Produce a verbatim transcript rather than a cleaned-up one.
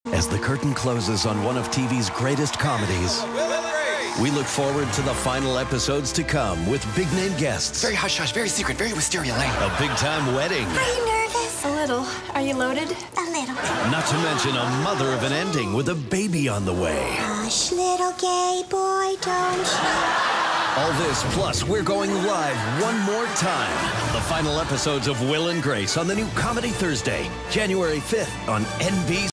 As the curtain closes on one of T V's greatest comedies, we look forward to the final episodes to come with big-name guests. Very hush-hush, very secret, very wisteria lane. A big-time wedding. Are you nervous? A little. Are you loaded? A little. Not to mention a mother of an ending with a baby on the way. Hush, little gay boy, don't you? All this, plus we're going live one more time. The final episodes of Will and Grace on the new Comedy Thursday, January fifth on N B C.